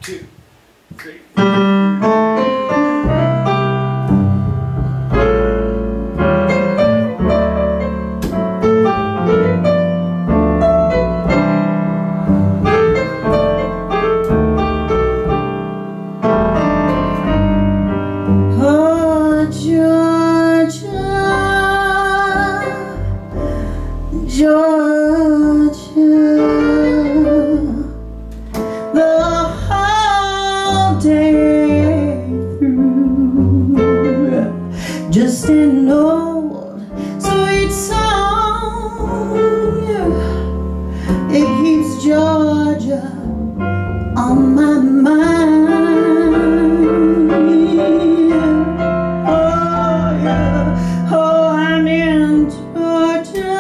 2, 3. Georgia, the whole day through, just an old sweet song. It keeps Georgia on my mind. Oh yeah, oh I'm in Georgia.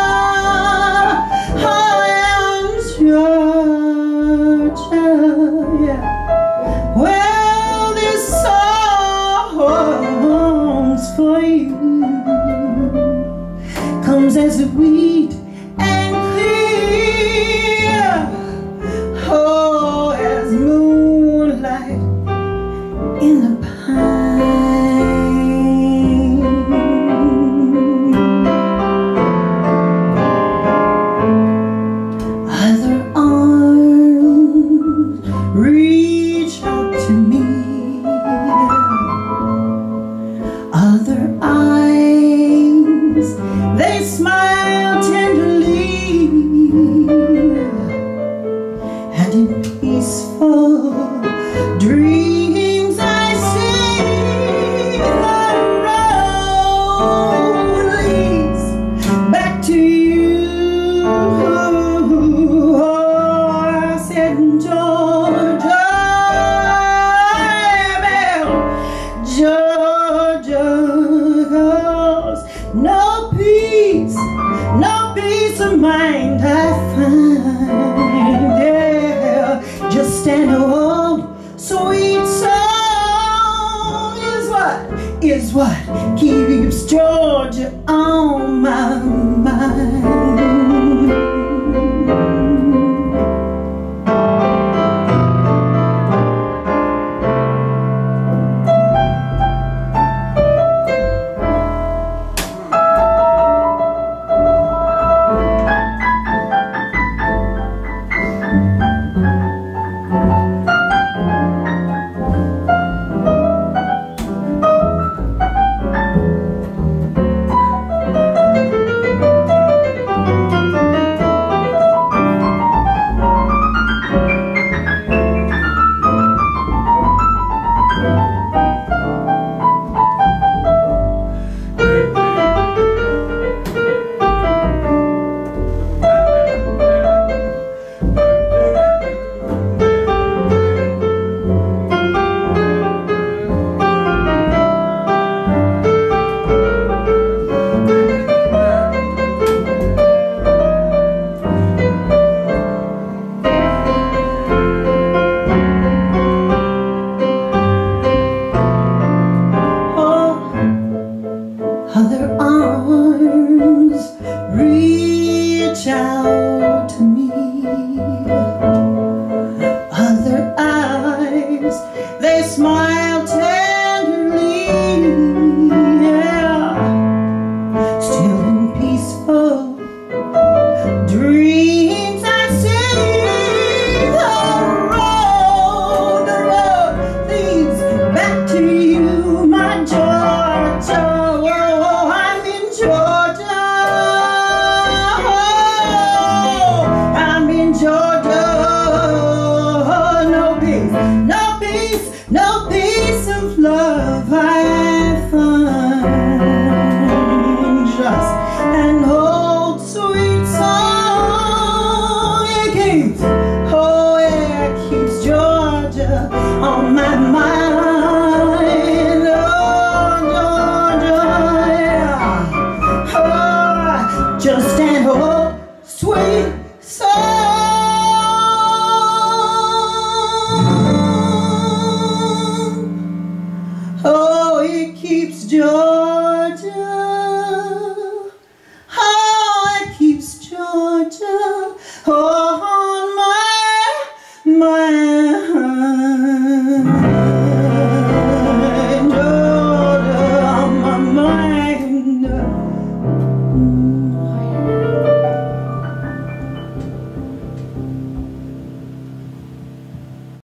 Georgia, yeah. Well, this song's for you. Comes as sweet and clear, oh, as moonlight in the pine. Other arms reach out to me, other eyes, they smile tenderly, and in peaceful dreams I see the road leads back to you. Georgia, cause no peace of mind I find. Yeah, just an old sweet song is what